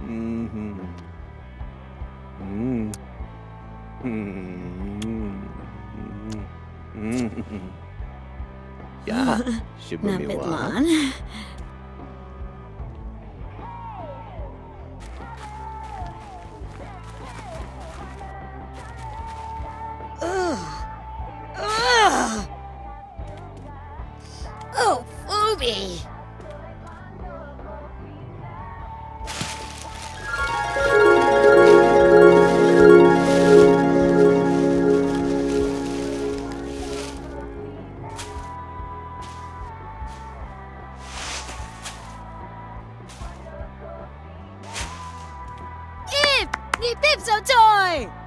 Mhm. Mm. Mm. Mm. Ja, Na, sibumiwa. Bitman. Ugh. Ugh. Oh, Phoebe! Ip! Ni Pipso toy!